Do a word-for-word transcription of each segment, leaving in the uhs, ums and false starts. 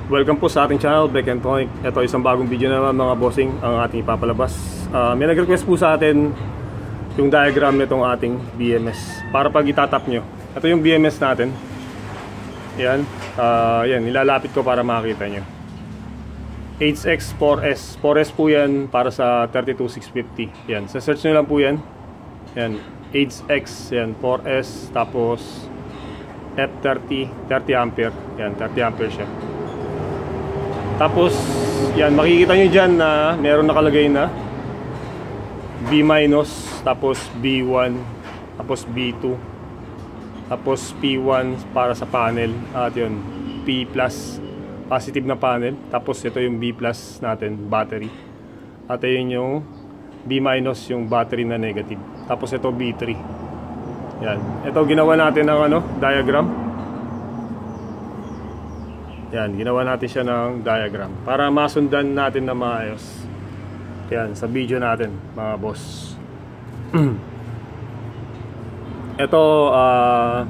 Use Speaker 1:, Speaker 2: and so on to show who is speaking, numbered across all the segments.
Speaker 1: Welcome po sa ating channel, Black and Tonic. Ito isang bagong video na naman mga bossing ang ating ipapalabas. uh, May nag-request po sa atin yung diagram nitong ating B M S para pag itatap nyo. Ito yung B M S natin. Yan, uh, yan nilalapit ko para makita nyo. H X four S four S po yan para sa thirty-two six fifty. Yan, sa search nyo lang po yan. Yan, H X, yan, four S. Tapos F thirty, thirty ampere. Yan, thirty ampere siya. Tapos, yan, makikita nyo dyan na meron nakalagay na B minus, tapos B one, tapos B two, tapos P one para sa panel. At yun, P plus, positive na panel. Tapos ito yung B plus natin, battery. At yun yung B minus, yung battery na negative. Tapos ito B three. Yan, ito ginawa natin ng ano, diagram. Yan, ginawa natin siya ng diagram para masundan natin na maayos. Yan, sa video natin mga boss. Ito, uh,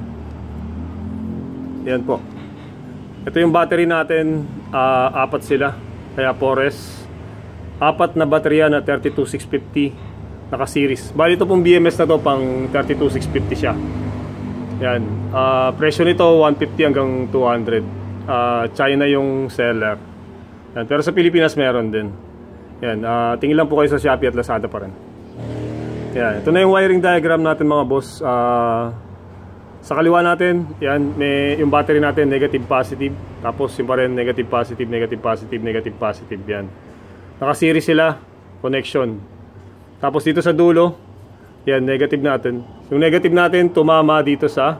Speaker 1: yan po. Ito yung battery natin, uh, apat sila. Kaya four S. Apat na baterya na thirty-two six fifty naka-series. Bali ito pong B M S na to pang thirty-two six fifty siya. Yan, uh, presyo nito one fifty hanggang two hundred. Uh, China yung seller. Yan, pero sa Pilipinas meron din. Yan, uh, tingin lang po kayo sa Shopee at Lazada pa rin. Yan, ito na yung wiring diagram natin mga boss. uh, Sa kaliwa natin, yan, may yung battery natin negative positive. Tapos yung pa rin negative positive, negative positive, negative positive. Yan, naka-series sila, connection. Tapos dito sa dulo, yan, negative natin. Yung negative natin tumama dito sa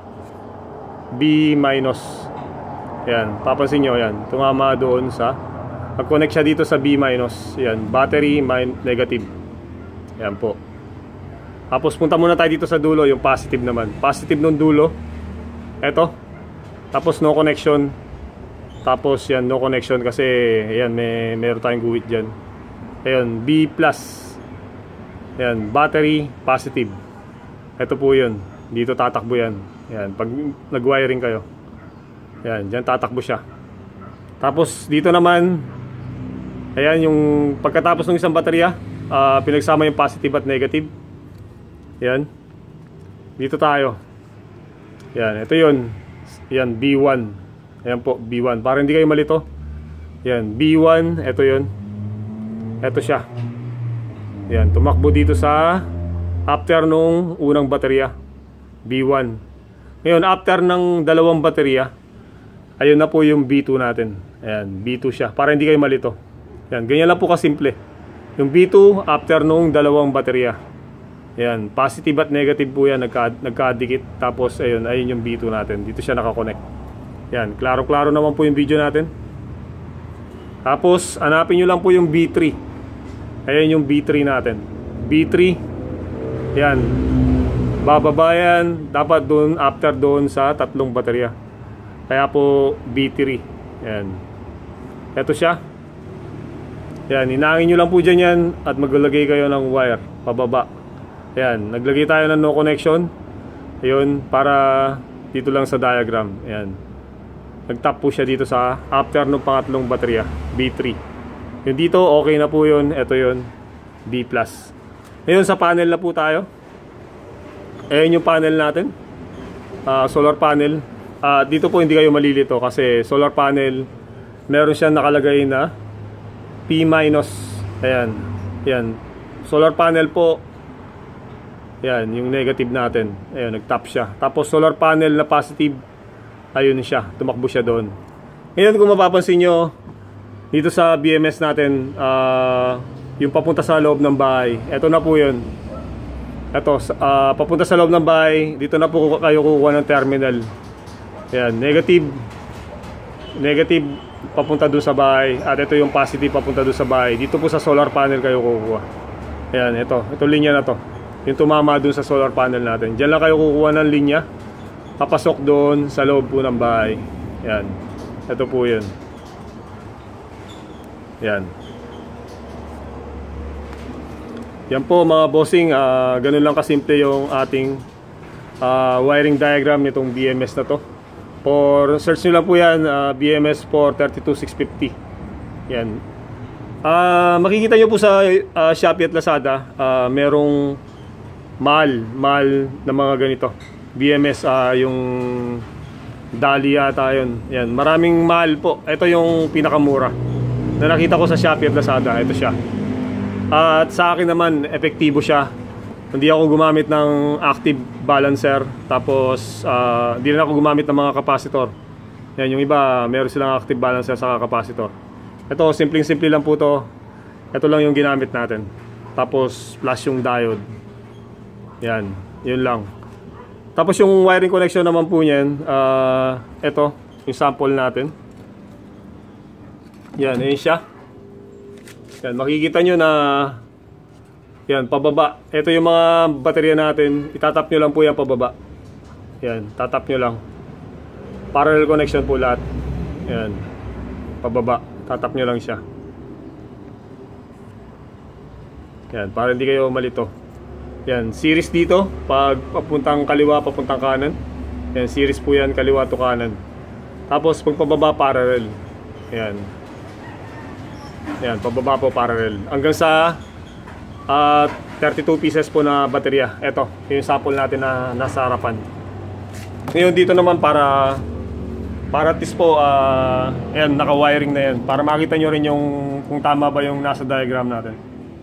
Speaker 1: B minus. Yan, papansin nyo, yan, tumama doon sa, nag-connect siya dito sa B minus. Yan, battery min negative. Yan po. Tapos punta muna tayo dito sa dulo, yung positive naman. Positive nung dulo, eto. Tapos no connection. Tapos yan, no connection kasi yan, may meron tayong guhit dyan. Ayan, B plus. Yan, battery positive. Ito po yun, dito tatakbo yan. Yan, pag nag-wiring kayo, yan, dyan tatakbo siya. Tapos dito naman, ayan yung pagkatapos ng isang baterya, uh, pinagsama yung positive at negative. Yan, dito tayo. Yan, ito yun. Yan, B one. Ayan po, B one, para hindi kayo malito. Yan, B one, ito yun. Ito siya. Yan, tumakbo dito sa after nung unang baterya, B one. Ngayon, after ng dalawang baterya, ayun na po yung B two natin. Ayan, B two siya, para hindi kayo malito. Yan, ganyan lang po kasimple. Yung B two after nung dalawang baterya. Yan, positive at negative po yan, nagka, nagkadikit. Tapos ayun, ayun yung B two natin. Dito siya nakakonect. Yan, klaro-klaro naman po yung video natin. Tapos hanapin nyo lang po yung B three. Ayan yung B three natin. B three. Yan, bababa yan, dapat doon after doon sa tatlong baterya. Kaya po B three. Yan, eto siya. Yan, hinangin nyo lang po dyan yan at maglagay kayo ng wire pababa. Yan, naglagay tayo ng no connection. Ayun, para dito lang sa diagram. Yan, nagtap po siya dito sa after ng pangatlong baterya, B three. Yung dito okay na po yun. Ito yun, B plus. Ngayon sa panel na po tayo. Ayan yung panel natin, uh, solar panel. Uh, dito po hindi kayo malilito kasi solar panel, meron siyang nakalagay na P minus. Ayan, yan, solar panel po. Yan, yung negative natin. Ayan, nag-tap siya. Tapos solar panel na positive, ayun siya, tumakbo siya doon. Ngayon kung mapapansin nyo, dito sa B M S natin, uh, yung papunta sa loob ng bahay, eto na po yun. Eto, uh, papunta sa loob ng bahay, dito na po kayo kukuha ng terminal. Yan, negative, negative papunta doon sa bahay. At ito yung positive papunta doon sa bahay. Dito po sa solar panel kayo kukuha. Yan, ito, ito linya na to, yung tumama doon sa solar panel natin. Diyan lang kayo kukuha ng linya, papasok doon sa loob po ng bahay. Yan, ito po yun. Yan, yan po mga bossing, uh, ganun lang kasimple yung ating uh, wiring diagram nitong B M S na to. For search nyo lang po yan, uh, B M S for thirty-two six fifty. Yan. Uh, makikita nyo po sa uh, Shopee at Lazada, uh, merong mahal, mahal na mga ganito. B M S, uh, yung Dali yata yun. Yan. Maraming mahal po. Ito yung pinakamura na nakita ko sa Shopee at Lazada. Ito siya. Uh, at sa akin naman, epektibo siya. Hindi ako gumamit ng active balancer. Tapos uh, hindi rin ako gumamit ng mga capacitor. Yan, yung iba meron silang active balancer sa capacitor. Ito, simpleng-simple lang po to. Ito lang yung ginamit natin. Tapos flash yung diode. Yan, yun lang. Tapos yung wiring connection naman po niyan, uh, ito, yung sample natin. Yan, yun siya. Yan, makikita nyo na yan, pababa. Ito yung mga baterya natin. Itatap nyo lang po yan pababa. Yan, tatap nyo lang. Parallel connection po lahat. Yan, pababa. Tatap nyo lang siya. Yan, para hindi kayo malito. Yan, series dito. Pag papuntang kaliwa, papuntang kanan. Yan, series po yan, kaliwa to kanan. Tapos pag pababa, parallel. Yan. Yan, pababa po, parallel. Hanggang sa Uh, thirty-two pieces po na baterya. Ito, yung sample natin na nasa harapan. Ngayon dito naman para para at least po uh, ayan, naka-wiring na yan. Para makita nyo rin yung kung tama ba yung nasa diagram natin.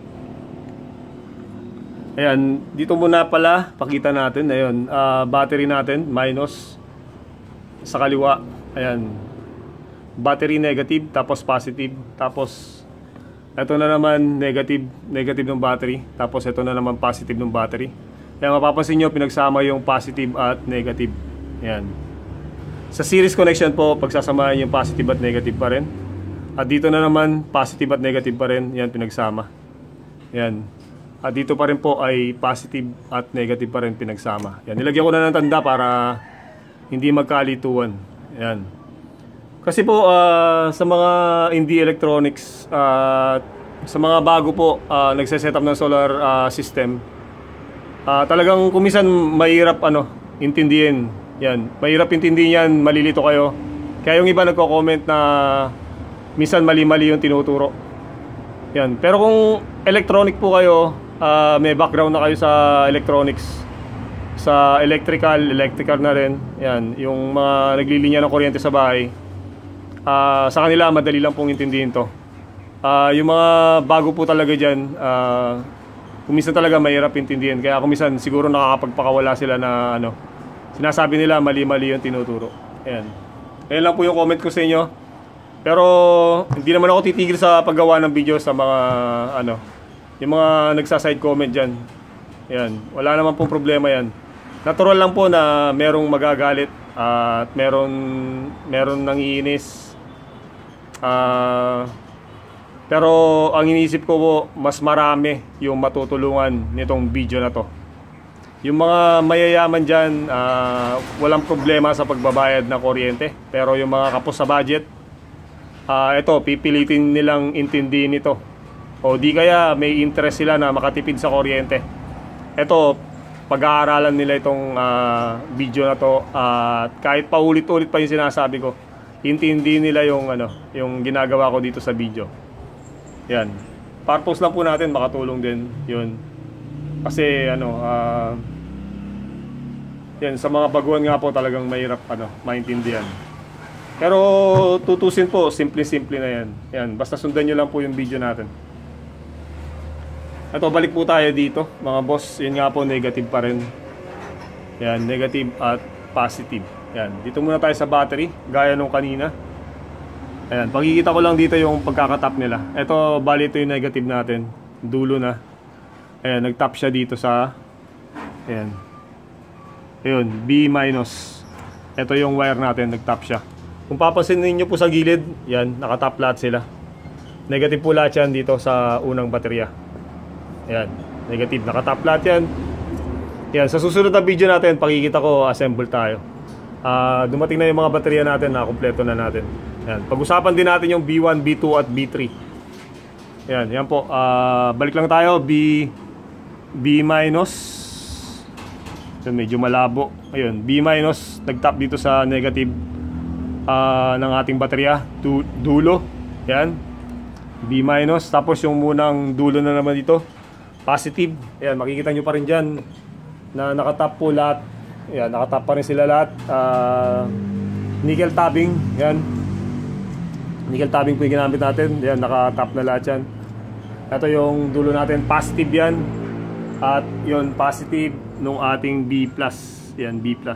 Speaker 1: Ayan, dito muna pala pakita natin. Ayun, uh, battery natin minus sa kaliwa. Ayan, battery negative, tapos positive, tapos ito na naman negative, negative ng battery. Tapos ito na naman positive ng battery. Kaya mapapansin nyo, pinagsama yung positive at negative. Yan. Sa series connection po, pagsasamahan yung positive at negative pa rin. At dito na naman, positive at negative pa rin. Yan, pinagsama. Yan. At dito pa rin po ay positive at negative pa rin pinagsama. Yan. Nilagyan ko na ng tanda para hindi magkalituan. Yan. Kasi po uh, sa mga indie electronics, uh, sa mga bago po uh, nagse-setup ng solar uh, system, uh, talagang kumisan mahirap ano, intindihin. Yan, mahirap intindihin yan, malilito kayo. Kaya yung iba nagko-comment na minsan mali-mali yung tinuturo. Yan, pero kung electronic po kayo, uh, may background na kayo sa electronics, sa electrical, electrical na rin. Yan, yung mga naglilinya ng kuryente sa bahay. Uh, sa kanila madali lang pong intindihin to. Uh, yung mga bago po talaga dyan, uh, kuminsan talaga mahirap intindihin. Kaya kuminsan siguro nakakapagpakawala sila na ano, sinasabi nila mali-mali yung tinuturo. Ayan. Ayan lang po yung comment ko sa inyo. Pero hindi naman ako titigil sa paggawa ng video sa mga ano, yung mga nagsaside comment dyan. Ayan. Wala naman pong problema yan. Natural lang po na merong magagalit at uh, meron meron nang iinis. Uh, pero ang iniisip ko po, mas marami yung matutulungan nitong video na to. Yung mga mayayaman dyan, uh, walang problema sa pagbabayad ng kuryente. Pero yung mga kapos sa budget, uh, ito, pipilitin nilang intindihin ito. O di kaya may interest sila na makatipid sa kuryente. Ito, pag-aaralan nila itong uh, video na to. At uh, kahit paulit-ulit pa yung sinasabi ko, intindi nila yung ano, yung ginagawa ko dito sa video. Yan. Purpose lang po natin makatulong din 'yun. Kasi ano, uh, yan sa mga baguhan nga po talagang mahirap ano, maintindihan. Pero tutusin po, simple-simple na 'yan. Yan, basta sundan niyo lang po yung video natin. Ito, balik po tayo dito, mga boss. Yun nga po, negative pa rin. Yan, negative at positive. Yan, dito muna tayo sa battery, gaya nung kanina. Ayan, pagkikita ko lang dito yung pagkakatap nila. Ito, bali ito yung negative natin. Dulo na. Ayan, nagtap siya dito sa ayan. Ayun, B minus. Ito yung wire natin, nagtap siya. Kung papansinin niyo po sa gilid, yan, nakatap lahat sila. Negative po lahat yan dito sa unang baterya. Ayan, negative, nakatap lahat yan. Yan, sa susunod na video natin, pakikita ko, assemble tayo. Uh, dumating na yung mga baterya natin na kumpleto na natin. Yan. Pag-usapan din natin yung B one, B two at B three. Yan, yan po. Uh, balik lang tayo. B B minus. Yan, medyo malabo. Ayun, B minus nag-tap dito sa negative. uh, ng ating baterya, du dulo. Yan, B minus. Tapos yung munang dulo na naman dito, positive. Yan, makikita nyo pa rin dyan na nakatap po lahat. Yan, nakatap pa rin sila lahat. uh, Nickel tabbing. Yan, nickel tabbing po yung ginamit natin. Yan, nakatap na lahat yan. Ito yung dulo natin, positive yan. At yun, positive nung ating B plus. Yan, B plus.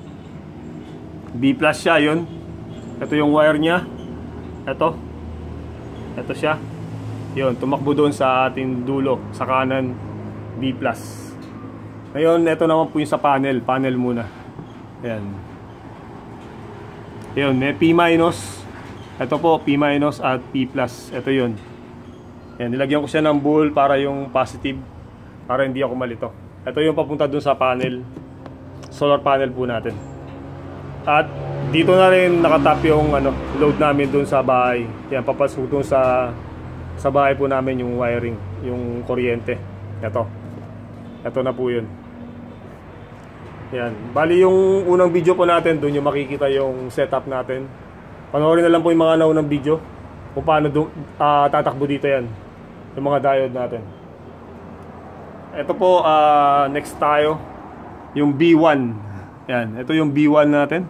Speaker 1: B plus siya, yun. Ito yung wire nya. Ito. Ito siya. Yun, tumakbo doon sa ating dulo, sa kanan, B plus. Ngayon, ito naman po yung sa panel. Panel muna. Yan. Yun, may P minus. Ito po, P minus at P plus. Ito yun. Yan, nilagyan ko siya ng bowl para yung positive, para hindi ako malito. Ito yung papunta dun sa panel, solar panel po natin. At dito na rin nakatap yung ano, load namin dun sa bahay. Yan, papasok dun sa sa bahay po namin yung wiring, yung kuryente. Ito. Ito na po yun. Yan. Bali yung unang video po natin, dun yung makikita yung setup natin. Panoorin na lang po yung mga naunang video kung paano uh, tatakbo dito yan, yung mga diode natin. Ito po, uh, next tayo, yung B one. Yan, ito yung B one natin.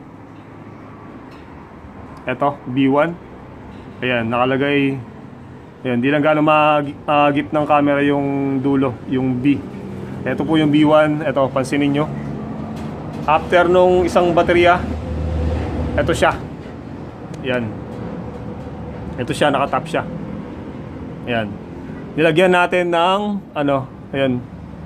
Speaker 1: Ito, B one. Ayan, nakalagay. Ayan, di lang gano'ng mag-gip ng camera yung dulo, yung B. Ito po yung B one. Ito, pansinin nyo. After nung isang baterya, ito siya. Ayan. Ito siya, nakatap siya. Ayan. Nilagyan natin ng ano, ayan,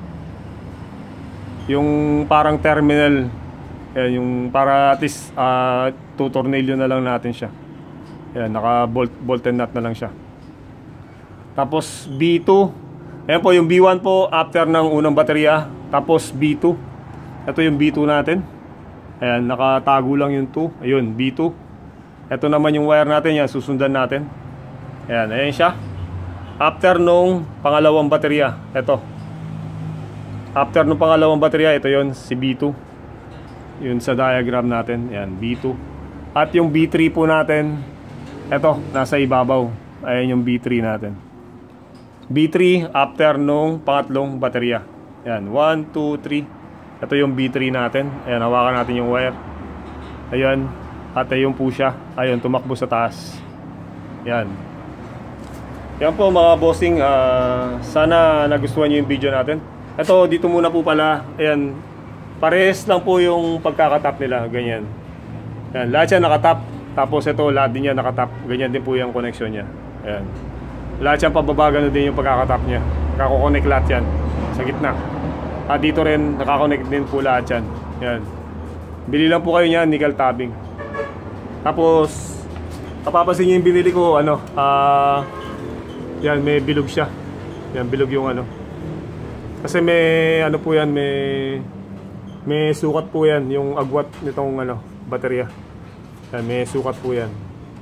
Speaker 1: yung parang terminal. Ayan, yung para at least uh, two tornilyo na lang natin siya. Ayan, naka bolt, bolt and nut na lang siya. Tapos B two. Ayan po yung B one po after ng unang baterya. Tapos B two. Ito yung B two natin. Ayan, nakatago lang yung two. Ayun, B two. Ito naman yung wire natin, yan, susundan natin. Ayan, ayan siya. After nung pangalawang baterya, ito. After nung pangalawang baterya, ito yon, si B two. Yun sa diagram natin, ayan, B two. At yung B three po natin, ito, nasa ibabaw. Ayan yung B three natin. B three after nung pangatlong baterya. Ayan, one, two, three. Ito yung B three natin. Ayan, hawakan natin yung wire. Ayan. At ayun po siya. Ayun, tumakbo sa taas. Yan. Yan po mga bossing, uh, sana nagustuhan nyo yung video natin. Ito, dito muna po pala. Ayan, parehas lang po yung pagkakatap nila. Ganyan. Yan, lahat siya nakatap. Tapos ito, lahat din niya nakatap. Ganyan din po yung connection niya. Ayan. Lahat siya pababa, gano'n din yung pagkakatap niya. Nakakonect lahat yan sa gitna. At dito rin, nakakonect din po lahat yan. Yan. Bili lang po kayo niyan, nickel tabbing. Tapos kapapansin nyo yung binili ko, ano, ah, uh, yan, may bilog siya. Yan, bilog yung ano. Kasi may, ano po yan, may may sukat po yan, yung agwat nitong, ano, baterya. Yan, may sukat po yan.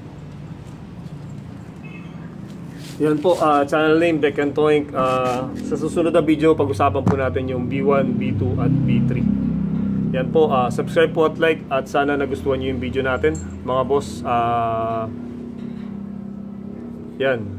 Speaker 1: Yan po, uh, channel name, Beck and Toink. uh, Sa susunod na video, pag-usapan po natin yung B one, B two, at B three. Yan po, uh, subscribe po at like. At sana nagustuhan nyo yung video natin, mga boss. uh, Yan.